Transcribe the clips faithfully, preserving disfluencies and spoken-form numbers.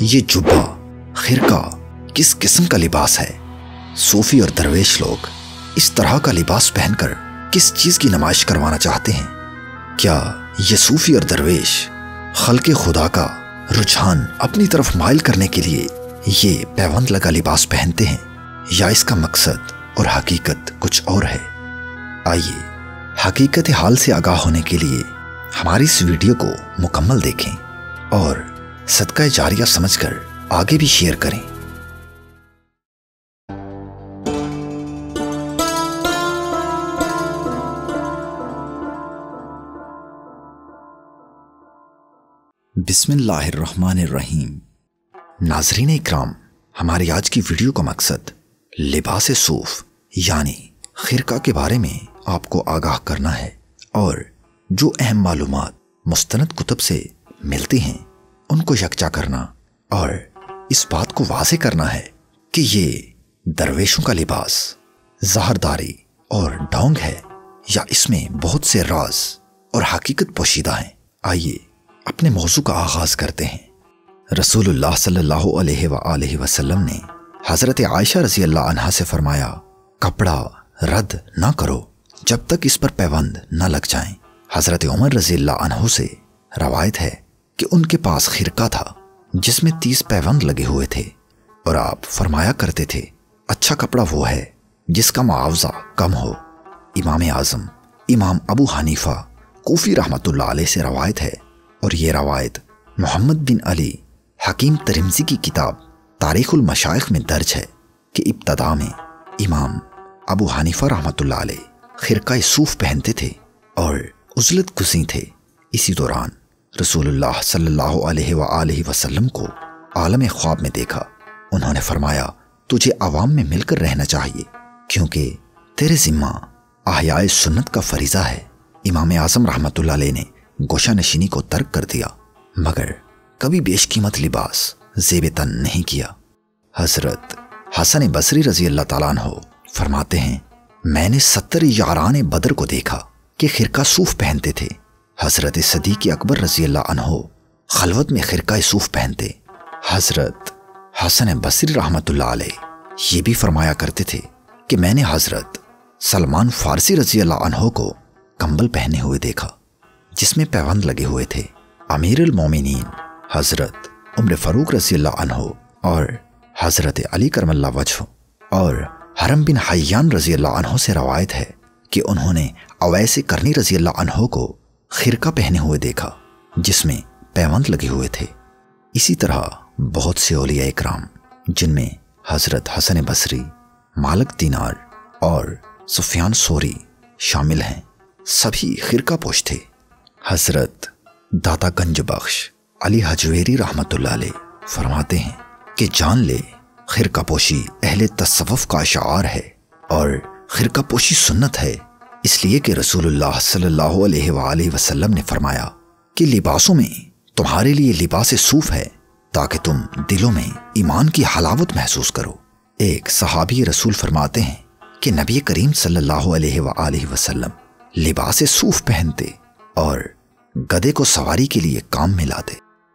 یہ جبہ خرقہ کس قسم کا لباس ہے؟ صوفی اور درویش لوگ اس طرح کا لباس پہن کر کس چیز کی نمائش کروانا چاہتے ہیں؟ کیا یہ صوفی اور درویش خلق خدا کا رجحان اپنی طرف مائل کرنے کے لیے یہ پیوند لگا لباس پہنتے ہیں، یا اس کا مقصد اور حقیقت کچھ اور ہے؟ آئیے حقیقت حال سے آگاہ ہونے کے لیے ہماری اس ویڈیو کو مکمل دیکھیں اور صدقہ جاریہ سمجھ کر آگے بھی شیئر کریں۔ بسم اللہ الرحمن الرحیم۔ ناظرین اکرام، ہماری آج کی ویڈیو کا مقصد لباس صوف یعنی خرقہ کے بارے میں آپ کو آگاہ کرنا ہے، اور جو اہم معلومات مستند کتب سے ملتی ہیں ان کو یکجا کرنا، اور اس بات کو واضح کرنا ہے کہ یہ درویشوں کا لباس زہرداری اور ڈھونگ ہے، یا اس میں بہت سے راز اور حقیقت پوشیدہ ہیں۔ آئیے اپنے موضوع کا آغاز کرتے ہیں۔ رسول اللہ صلی اللہ علیہ وآلہ وسلم نے حضرت عائشہ رضی اللہ عنہا سے فرمایا، کپڑا رد نہ کرو جب تک اس پر پیوند نہ لگ جائیں۔ حضرت عمر رضی اللہ عنہ سے روایت ہے کہ ان کے پاس خرقہ تھا جس میں تیس پیوند لگے ہوئے تھے، اور آپ فرمایا کرتے تھے، اچھا کپڑا وہ ہے جس کا معاوضہ کم ہو۔ امام اعظم امام ابو حنیفہ کوفی رحمۃ اللہ علیہ سے روایت ہے، اور یہ روایت محمد بن علی حکیم ترمذی کی کتاب تاریخ المشائخ میں درج ہے کہ ابتدا میں امام ابو حنیفہ رحمۃ اللہ علیہ خرقہ صوف پہنتے تھے اور عزلت گزیں تھے۔ اسی دوران رسول اللہ صلی اللہ علیہ وآلہ وسلم کو عالم خواب میں دیکھا۔ انہوں نے فرمایا، تجھے عوام میں مل کر رہنا چاہیے کیونکہ تیرے ذمہ احیاء سنت کا فریضہ ہے۔ امام اعظم رحمۃ اللہ علیہ نے گوشہ نشینی کو ترک کر دیا، مگر کبھی بیش قیمت لباس زیب تن نہیں کیا۔ حضرت حسن بصری رضی اللہ تعالیٰ عنہ فرماتے ہیں، میں نے ستر یاران بدر کو دیکھا کہ خرقہ صوف پہنتے تھے۔ حضرت صدیق اکبر رضی اللہ عنہ خلوت میں خرقہ صوف پہنتے۔ حضرت حسن بصری رحمۃ اللہ علیہ یہ بھی فرمایا کرتے تھے کہ میں نے حضرت سلمان فارسی رضی اللہ عنہ کو کمبل پہنے ہوئے دیکھا جس میں پیوند لگے ہوئے تھے۔ امیر المومنین حضرت عمر فاروق رضی اللہ عنہ اور حضرت علی کرم اللہ وجہ اور حرم بن حیان رضی اللہ عنہ سے روایت ہے کہ انہوں نے اویس کرنی رضی اللہ عنہ کو خرقہ پہنے ہوئے دیکھا جس میں پیوند لگے ہوئے تھے۔ اسی طرح بہت سے اولیاء اکرام جن میں حضرت حسن بصری، مالک دینار اور سفیان ثوری شامل ہیں، سبھی خرقہ پوش تھے۔ حضرت داتا گنج بخش علی حجویری رحمۃ اللہ علیہ فرماتے ہیں کہ جان لے خرقہ پوشی اہل تصوف کا شعار ہے، اور خرقہ پوشی سنت ہے، اس لیے کہ رسول اللہ صلی اللہ علیہ وآلہ وسلم نے فرمایا کہ لباسوں میں تمہارے لیے لباس صوف ہے تاکہ تم دلوں میں ایمان کی حلاوت محسوس کرو۔ ایک صحابی رسول فرماتے ہیں کہ نبی کریم صلی اللہ علیہ وآلہ وسلم لباس صوف پہنتے اور گدے کو سواری کے لیے کام میں لاتے۔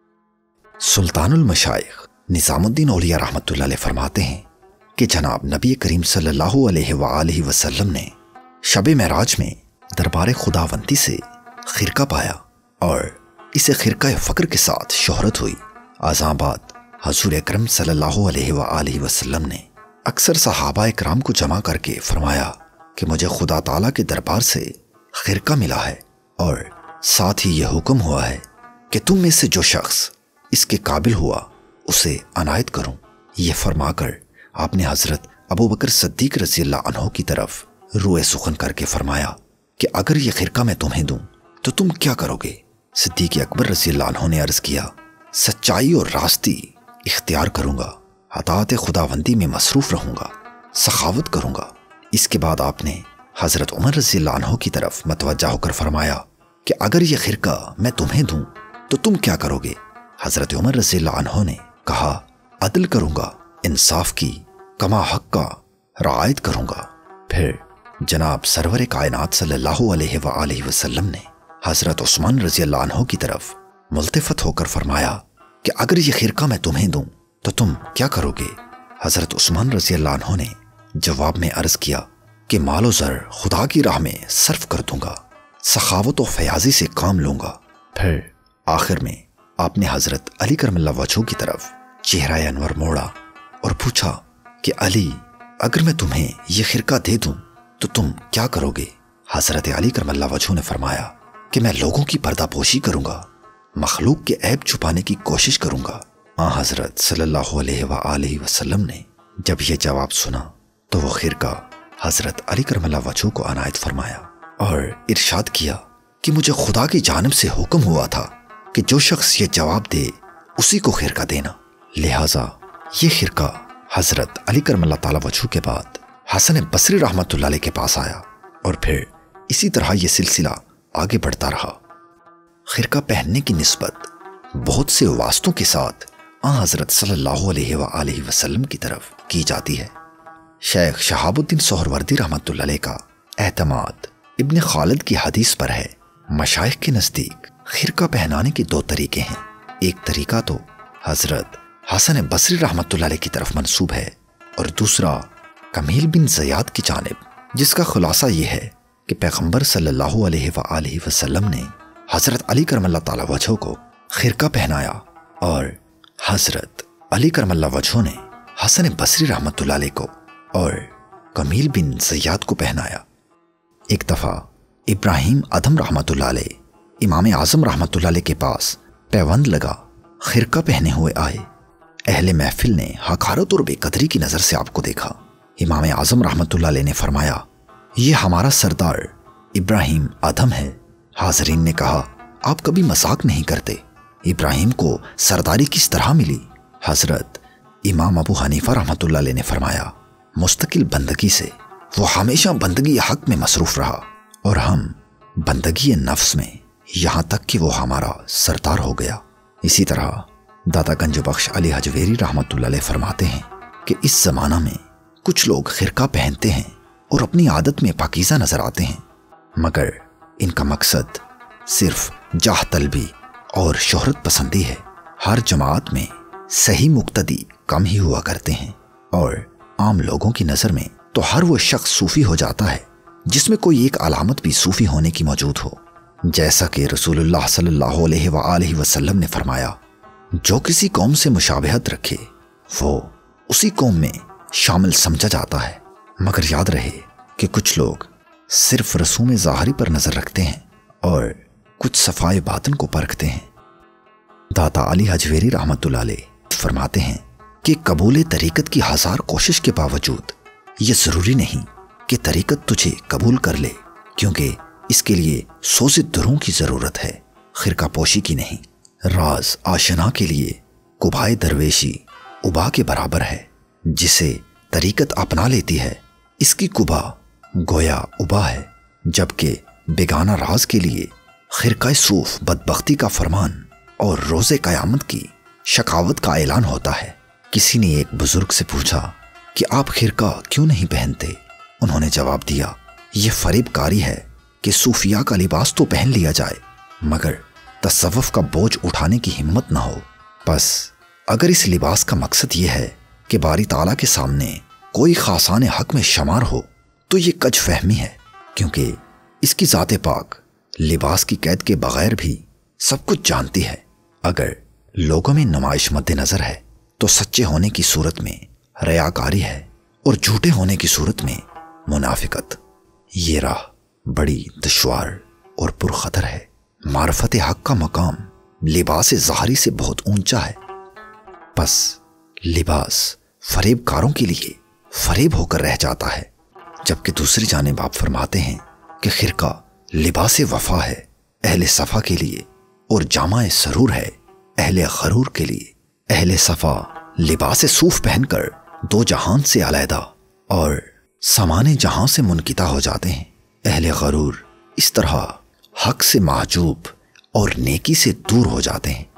سلطان المشائخ نظام الدین اولیاء رحمۃ اللہ علیہ فرماتے ہیں کہ جناب نبی کریم صلی اللہ علیہ وآلہ وسلم نے شب معراج میں دربار خداوندی سے خرقہ پایا، اور اسے خرقہ فقر کے ساتھ شہرت ہوئی۔ آزاں بعد حضور اکرم صلی اللہ علیہ وآلہ وسلم نے اکثر صحابہ اکرام کو جمع کر کے فرمایا کہ مجھے خدا تعالیٰ کے دربار سے خرقہ ملا ہے، اور ساتھ ہی یہ حکم ہوا ہے کہ تم میں سے جو شخص اس کے قابل ہوا اسے عنایت کروں۔ یہ فرما کر آپ نے حضرت ابو بکر صدیق رضی اللہ عنہ کی طرف روئے سخن کر کے فرمایا کہ اگر یہ خرقہ میں تمہیں دوں تو تم کیا کرو گے؟ صدیق اکبر رضی اللہ عنہ نے عرض کیا، سچائی اور راستی اختیار کروں گا، اطاعت خداوندی میں مصروف رہوں گا، سخاوت کروں گا۔ اس کے بعد آپ نے حضرت عمر رضی اللہ عنہ کی طرف متوجہ ہو کر فرمایا کہ اگر یہ خرقہ میں تمہیں دوں تو تم کیا کرو گے؟ حضرت عمر رضی اللہ عنہ نے کہا، عدل کروں گا، انصاف کی کما حق کا رعایت کروں گا۔ پھر جناب سرور کائنات صلی اللہ علیہ وآلہ وسلم نے حضرت عثمان رضی اللہ عنہ کی طرف ملتفت ہو کر فرمایا کہ اگر یہ خرقہ میں تمہیں دوں تو تم کیا کرو گے؟ حضرت عثمان رضی اللہ عنہ نے جواب میں عرض کیا کہ مال و زر خدا کی راہ میں صرف کر دوں گا، سخاوت و فیاضی سے کام لوں گا۔ پھر آخر میں آپ نے حضرت علی کرم اللہ وجہہ کی طرف چہرہ انور موڑا اور پوچھا کہ علی، اگر میں تمہیں یہ خرقہ دے دوں تو تم کیا کرو گے؟ حضرت علی کرم اللہ وجہہ نے فرمایا کہ میں لوگوں کی پردہ پوشی کروں گا، مخلوق کے عیب چھپانے کی کوشش کروں گا۔ آن حضرت صلی اللہ علیہ وآلہ وسلم نے جب یہ جواب سنا تو وہ خرقہ حضرت علی کرم اللہ وجہہ کو عنایت فرمایا اور ارشاد کیا کہ مجھے خدا کی جانب سے حکم ہوا تھا کہ جو شخص یہ جواب دے اسی کو خرقہ دینا۔ لہٰذا یہ خرقہ حضرت علی کرم اللہ تعالی وجہہ کے بعد حسن بصری رحمۃ اللہ علیہ کے پاس آیا اور پھر اسی طرح یہ سلسلہ آگے بڑھتا رہا۔ خرقہ پہننے کی نسبت بہت سے واسطوں کے ساتھ آن حضرت صلی اللہ علیہ وآلہ وسلم کی طرف کی جاتی ہے۔ شیخ شہاب الدین سہروردی رحمۃ اللہ علیہ کا اعتماد ابن خالد کی حدیث پر ہے۔ مشائخ کے نزدیک خرقہ پہنانے کے دو طریقے ہیں، ایک طریقہ تو حضرت حسن بصری رحمۃ اللہ علیہ کی طرف منسوب ہے اور دوسرا کمیل بن زیاد کی جانب، جس کا خلاصہ یہ ہے کہ پیغمبر صلی اللہ علیہ وآلہ وسلم نے حضرت علی کرم اللہ تعالی وجہہ کو خرقہ پہنایا اور حضرت علی کرم اللہ وجہہ نے حسن بصری رحمۃ اللہ علیہ کو اور کمیل بن زیاد کو پہنایا۔ ایک دفعہ ابراہیم ادھم رحمۃ اللہ علیہ امام اعظم رحمۃ اللہ علیہ کے پاس پیوند لگا خرقہ پہنے ہوئے آئے۔ اہل محفل نے حقارت اور بے قدری کی نظر سے آپ کو دیکھا۔ امام اعظم رحمۃ اللہ علیہ نے فرمایا، یہ ہمارا سردار ابراہیم ادھم ہے۔ حاضرین نے کہا، آپ کبھی مذاق نہیں کرتے، ابراہیم کو سرداری کس طرح ملی؟ حضرت امام ابو حنیفہ رحمۃ اللہ علیہ نے فرمایا، مستقل بندگی سے، وہ ہمیشہ بندگی حق میں مصروف رہا اور ہم بندگی نفس میں، یہاں تک کہ وہ ہمارا سردار ہو گیا۔ اسی طرح داتا گنج بخش علی حجویری رحمۃ اللہ علیہ فرماتے ہیں کہ اس زمانہ میں کچھ لوگ خرقہ پہنتے ہیں اور اپنی عادت میں پاکیزہ نظر آتے ہیں، مگر ان کا مقصد صرف جاہ طلبی اور شہرت پسندی ہے۔ ہر جماعت میں صحیح مقتدی کم ہی ہوا کرتے ہیں اور عام لوگوں کی نظر میں تو ہر وہ شخص صوفی ہو جاتا ہے جس میں کوئی ایک علامت بھی صوفی ہونے کی موجود ہو، جیسا کہ رسول اللہ صلی اللہ علیہ وآلہ وسلم نے فرمایا، جو کسی قوم سے مشابہت رکھے وہ اسی قوم میں شامل سمجھا جاتا ہے۔ مگر یاد رہے کہ کچھ لوگ صرف رسوم ظاہری پر نظر رکھتے ہیں اور کچھ صفائے باطن کو پرکھتے ہیں۔ داتا علی حجویری رحمۃ اللہ علیہ فرماتے ہیں کہ قبول طریقت کی ہزار کوشش کے باوجود یہ ضروری نہیں کہ طریقت تجھے قبول کر لے، کیونکہ اس کے لیے سو سے دروں کی ضرورت ہے، خرقہ پوشی کی نہیں۔ راز آشنا کے لیے قبائے درویشی ابا کے برابر ہے، جسے طریقت اپنا لیتی ہے اس کی قبا گویا ابا ہے، جبکہ بیگانہ راز کے لیے خرقہ صوف بدبختی کا فرمان اور روز قیامت کی شقاوت کا اعلان ہوتا ہے۔ کسی نے ایک بزرگ سے پوچھا کہ آپ خرقہ کیوں نہیں پہنتے؟ انہوں نے جواب دیا، یہ فریب کاری ہے کہ صوفیاء کا لباس تو پہن لیا جائے مگر تصوف کا بوجھ اٹھانے کی ہمت نہ ہو۔ بس اگر اس لباس کا مقصد یہ ہے کہ باری تعالیٰ کے سامنے کوئی خاصان حق میں شمار ہو تو یہ کج فہمی ہے، کیونکہ اس کی ذات پاک لباس کی قید کے بغیر بھی سب کچھ جانتی ہے۔ اگر لوگوں میں نمائش مد نظر ہے تو سچے ہونے کی صورت میں ریاکاری ہے اور جھوٹے ہونے کی صورت میں منافقت۔ یہ راہ بڑی دشوار اور پرخطر ہے۔ معرفت حق کا مقام لباس ظاہری سے بہت اونچا ہے، بس لباس فریب کاروں کے لیے فریب ہو کر رہ جاتا ہے، جبکہ دوسری جانب آپ فرماتے ہیں کہ خرقہ لباس وفا ہے اہل صفا کے لیے اور جامع سرور ہے اہل غرور کے لیے۔ اہل صفا لباس صوف پہن کر دو جہان سے علیحدہ اور سامان جہاں سے منقطع ہو جاتے ہیں۔ اہل غرور اس طرح حق سے محجوب اور نیکی سے دور ہو جاتے ہیں۔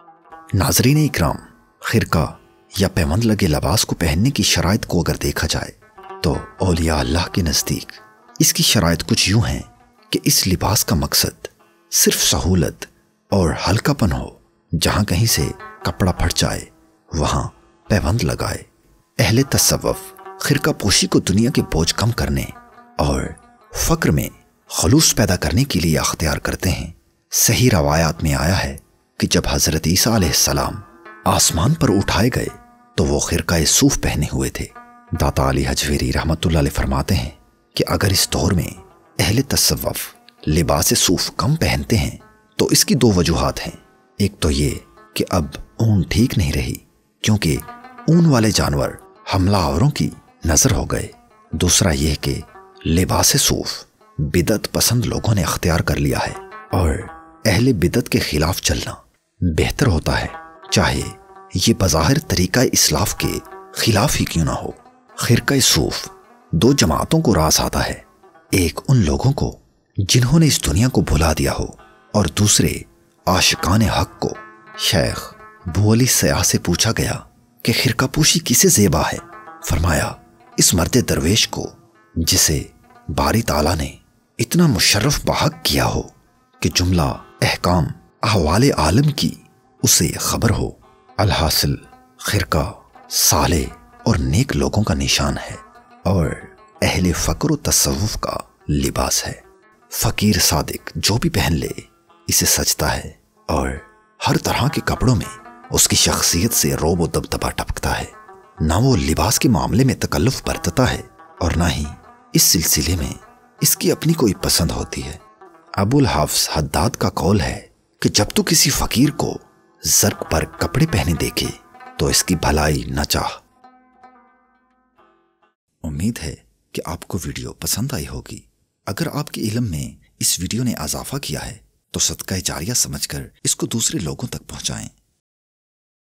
ناظرین اکرام، خرقہ یا پیوند لگے لباس کو پہننے کی شرائط کو اگر دیکھا جائے تو اولیاء اللہ کے نزدیک اس کی شرائط کچھ یوں ہیں کہ اس لباس کا مقصد صرف سہولت اور ہلکا پن ہو جہاں کہیں سے کپڑا پھٹ جائے وہاں پیوند لگائے۔ اہل تصوف خرقہ پوشی کو دنیا کے بوجھ کم کرنے اور فقر میں خلوص پیدا کرنے کے لیے اختیار کرتے ہیں۔ صحیح روایات میں آیا ہے کہ جب حضرت عیسیٰ علیہ السلام آسمان پر اٹھائے گئے تو وہ خرقہ صوف پہنے ہوئے تھے۔ داتا علی حجویری رحمۃ اللہ علیہ فرماتے ہیں کہ اگر اس دور میں اہل تصوف لباس صوف کم پہنتے ہیں تو اس کی دو وجوہات ہیں۔ ایک تو یہ کہ اب اون ٹھیک نہیں رہی کیونکہ اون والے جانور حملہ آوروں کی نظر ہو گئے۔ دوسرا یہ کہ لباس صوف بدعت پسند لوگوں نے اختیار کر لیا ہے اور اہل بدعت کے خلاف چلنا بہتر ہوتا ہے، چاہے یہ بظاہر طریقہ اسلاف کے خلاف ہی کیوں نہ ہو۔ خرقہ صوف دو جماعتوں کو راس آتا ہے، ایک ان لوگوں کو جنہوں نے اس دنیا کو بھلا دیا ہو اور دوسرے عاشقان حق کو۔ شیخ بو علی سیاح سے پوچھا گیا کہ خرقہ پوشی کسے زیبا ہے؟ فرمایا اس مرد درویش کو جسے باری تعالیٰ نے اتنا مشرف بحق کیا ہو کہ جملہ احکام احوال عالم کی اسے خبر ہو۔ الحاصل خرقہ صالح اور نیک لوگوں کا نشان ہے اور اہل فقر و تصوف کا لباس ہے۔ فقیر صادق جو بھی پہن لے اسے سجتا ہے اور ہر طرح کے کپڑوں میں اس کی شخصیت سے روب و دبدبا ٹپکتا ہے۔ نہ وہ لباس کے معاملے میں تکلف برتتا ہے اور نہ ہی اس سلسلے میں اس کی اپنی کوئی پسند ہوتی ہے۔ ابو الحافظ حداد کا قول ہے کہ جب تو کسی فقیر کو زرق پر کپڑے پہنے دیکھے تو اس کی بھلائی نہ چاہ۔ امید ہے کہ آپ کو ویڈیو پسند آئی ہوگی۔ اگر آپ کے علم میں اس ویڈیو نے اضافہ کیا ہے تو صدقہ جاریہ سمجھ کر اس کو دوسرے لوگوں تک پہنچائیں۔